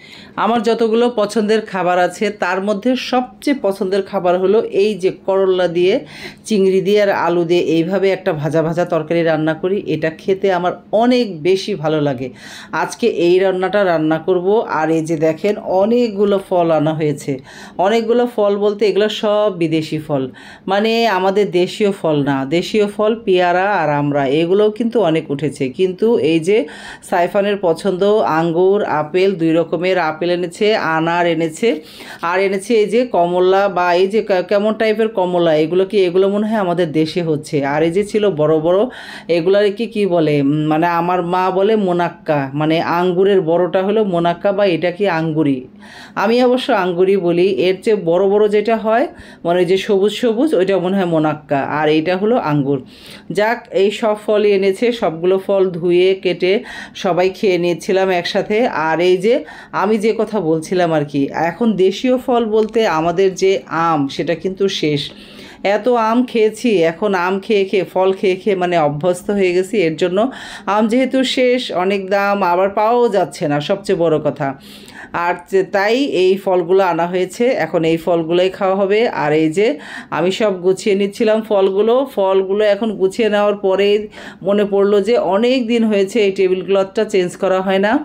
আমার যতগুলো পছন্দের খাবার আছে তার মধ্যে সবচেয়ে পছন্দের খাবার হলো এই যে করল্লা দিয়ে চিংড়ি দিয়ে আর আলু দিয়ে এইভাবে একটা ভাজা ভাজা তরকারি রান্না করি। এটা খেতে আমার অনেক বেশি ভালো লাগে। আজকে এই রান্নাটা রান্না করব। আর এই যে দেখেন অনেকগুলো ফল আনা হয়েছে। অনেকগুলো ফল বলতে এগুলো সব বিদেশি ফল, মানে আমাদের দেশীয় ফল না। দেশীয় ফল পেয়ারা আর আমড়া এগুলোও কিন্তু অনেক উঠেছে। কিন্তু এই যে সাইফানের পছন্দ আঙ্গুর আপেল, দুই রকমের আপেল এনেছে, আনার এনেছে, আর এনেছে এই যে কমলা বা এই যে কেমন টাইপের কমলা, এগুলো মনে হয় আমাদের দেশে হচ্ছে। আর এই যে ছিল বড় বড় এগুলার কি বলে, মানে আমার মা বলে মোনাক্কা, মানে আঙ্গুরের বড়টা হলো মোনাক্কা বা এটা কি আঙ্গুরি। আমি অবশ্য আঙ্গুরি বলি। এর চেয়ে বড় বড় যেটা হয় মানে যে সবুজ সবুজ ওইটা মনে হয় মোনাক্কা, আর এইটা হলো আঙ্গুর। যাক, এই সব ফলই এনেছে। সবগুলো ফল ধুয়ে কেটে সবাই খেয়ে নিয়েছিলাম একসাথে। আর এই যে আমি যে কথা বলছিলাম আর কি, এখন দেশীয় ফল বলতে আমাদের যে আম সেটা কিন্তু শেষ। এত আম খেয়েছি, এখন আম খেয়ে খেয়ে ফল খেয়ে খেয়ে মানে অভ্যস্ত হয়ে গেছি। এর জন্য আম যেহেতু শেষ, অনেক দাম, আবার পাওয়াও যাচ্ছে না, সবচেয়ে বড় কথা। আর তাই এই ফলগুলো আনা হয়েছে, এখন এই ফলগুলোই খাওয়া হবে। আর এই যে আমি সব গুছিয়ে নিচ্ছিলাম ফলগুলো এখন গুছিয়ে নেওয়ার পরেই মনে পড়লো যে অনেক দিন হয়েছে এই টেবিল ক্লথটা চেঞ্জ করা হয় না।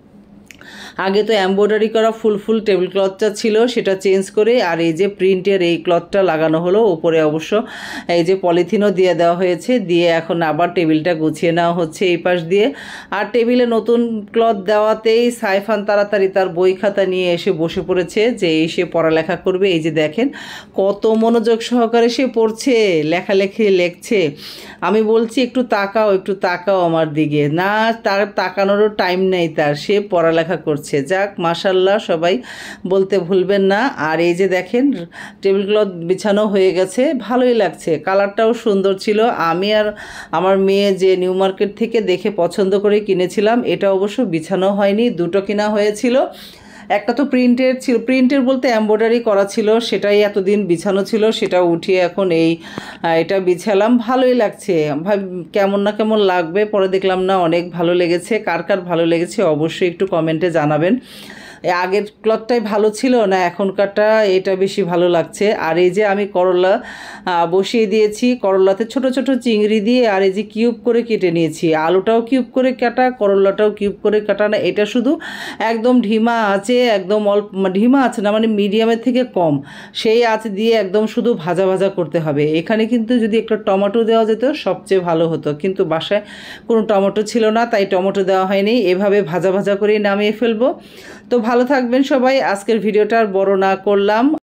আগে তো এমব্রয়ডারি করা ফুল ফুল টেবিল ক্লথটা ছিল, সেটা চেঞ্জ করে আর এই যে প্রিন্টের এই ক্লথটা লাগানো হলো। উপরে অবশ্য এই যে পলিথিনও দিয়ে দেওয়া হয়েছে, দিয়ে এখন আবার টেবিলটা গুছিয়ে নেওয়া হচ্ছে এই পাশ দিয়ে। আর টেবিলে নতুন ক্লথ দেওয়াতেই সাইফান তাড়াতাড়ি তার বই খাতা নিয়ে এসে বসে পড়েছে যে এসে পড়ালেখা করবে। এই যে দেখেন কত মনোযোগ সহকারে সে পড়ছে, লেখালেখি লেখছে। আমি বলছি একটু তাকাও আমার দিকে, না তার তাকানোরও টাইম নেই তার, সে পড়ালেখা করছে। যাক মাশাল্লাহ, সবাই বলতে ভুলবেন না। আর এই যে দেখেন টেবিল ক্লথ বিছানো হয়ে গেছে, ভালোই লাগছে, কালারটাও সুন্দর ছিল। আমি আর আমার মেয়ে যে নিউ মার্কেট থেকে দেখে পছন্দ করে কিনেছিলাম, এটা অবশ্য বিছানো হয়নি, দুটো কিনা হয়েছিল। একটা তো প্রিন্টের বলতে এমব্রয়ডারি করা ছিল, সেটাই এতদিন বিছানো ছিল, সেটা উঠিয়ে এখন এটা বিছালাম। ভালোই লাগছে, কেমন না কেমন লাগবে, পরে দেখলাম না অনেক ভালো লেগেছে। কার কার ভালো লেগেছে অবশ্যই একটু কমেন্টে জানাবেন। আগের ক্লথটাই ভালো ছিল না এখনকারটা এটা বেশি ভালো লাগছে। আর এই যে আমি করলা বসিয়ে দিয়েছি, করলাতে ছোট ছোট চিংড়ি দিয়ে আর এই যে কিউব করে কেটে নিয়েছি। আলুটাও কিউব করে কাটা, করলাটাও কিউব করে কাটা না, এটা শুধু একদম ঢিমা আছে, একদম অল্প ঢিমা আছে না, মানে মিডিয়ামের থেকে কম, সেই আঁচ দিয়ে একদম শুধু ভাজা ভাজা করতে হবে। এখানে কিন্তু যদি একটা টমেটো দেওয়া যেত সবচেয়ে ভালো হতো, কিন্তু বাসায় কোনো টমেটো ছিল না, তাই টমেটো দেওয়া হয়নি। এভাবে ভাজা ভাজা করেই নামিয়ে ফেলবো। তো ভালো থাকবেন সবাই। আজকের ভিডিওটা আর বড় না করলাম।